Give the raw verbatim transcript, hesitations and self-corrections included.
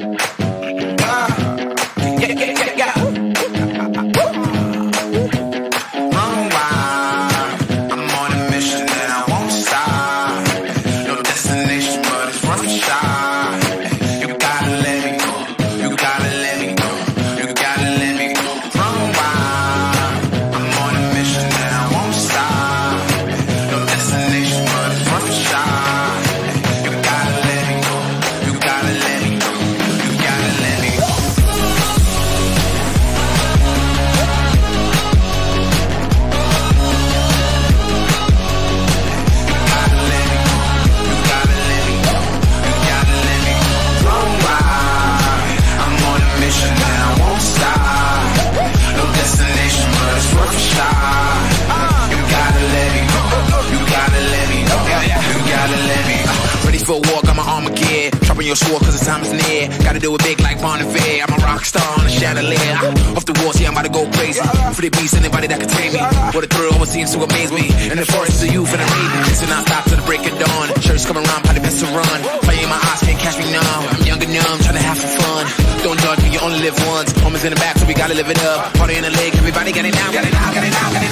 For a walk, I'm an Armageddon. Dropping your sword cause the time is near. Gotta do it big like Bon Iver. I'm a rock star on a chandelier. Off the walls, yeah, I'm about to go crazy. For the beast, anybody that can tame me. What a thrill, what seems to amaze me. In the forest of youth and the raven. Listen, I stop to the break of dawn. Shirts come around, probably best to run. Fire in my eyes, can't catch me now. I'm young and numb, trying to have some fun. Don't judge me, you only live once. Homies in the back, so we gotta live it up. Party in the lake, everybody got it now, got it now, got it now, got it now.